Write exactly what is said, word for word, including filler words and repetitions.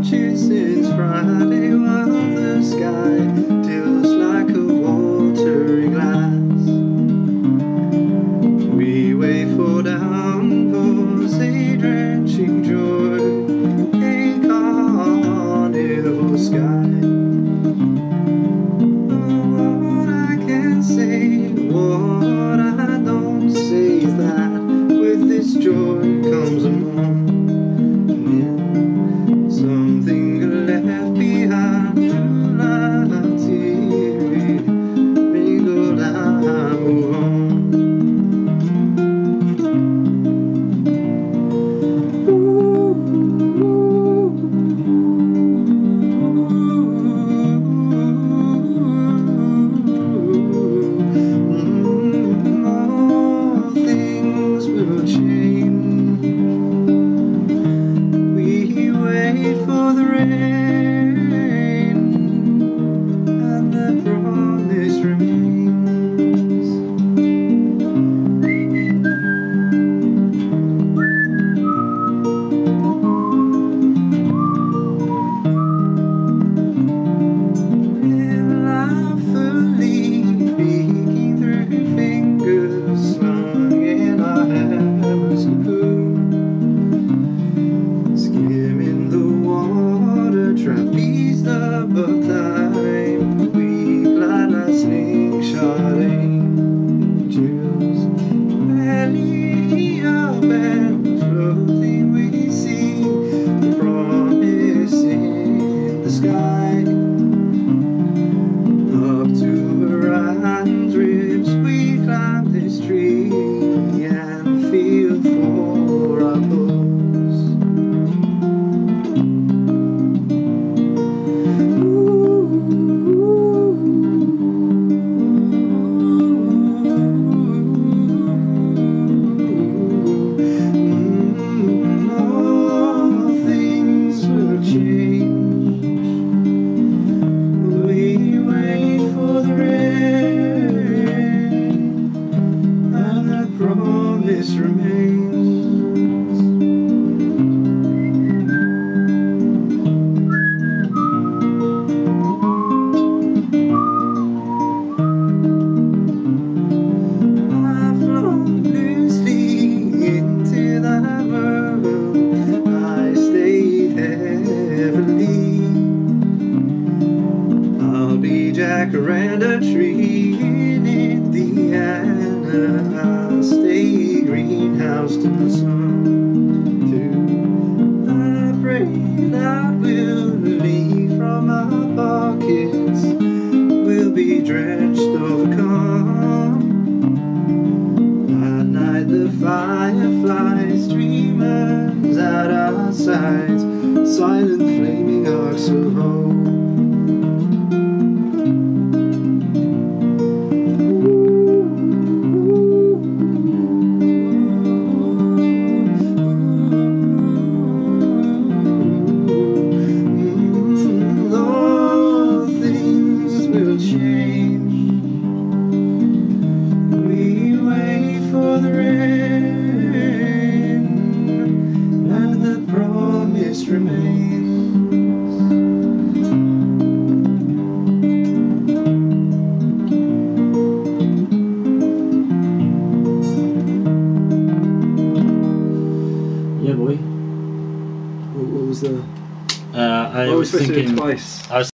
you since Friday, while the sky tilts like a watery glass. We wait for downpours, a drenching joy, a carnival sky. What I can say, what I don't say is that with this joy comes a mourning. Something left behind, humanity mingled and move on. All things will change. We wait for the rain, and the promise remains. Willfully peeking through fingers slung in our hammers and cocoon, skimming the water, trapeze above time. We glide like slingshot angels, belly up and floating. We see the promise in the sky. Up to Orion's ribs we climb this tree and feel for our pulse. All things will change. We wait for the rain, and the promise remains. I've flown loosely into that world. I stayed heavily. I'll be jacaranda tree in Indiana. I'll stay greenhouse to the sun too. I pray that we'll leave from our pockets, we'll be drenched, overcome. At night the fireflies, dreamers at our sides, silent flaming arcs of hope. The rain, and the promise remains. Yeah, boy. What was the? Uh, I What was was supposed to do thinking. twice? I was